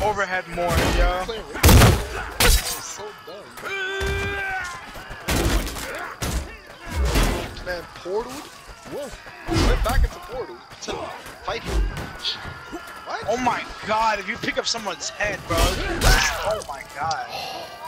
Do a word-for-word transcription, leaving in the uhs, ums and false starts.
overhead more, yo. So dumb. Man, portal? Whoa. Slip back into portal to fight him. What? Oh my god, if you pick up someone's head, bro. Oh my god.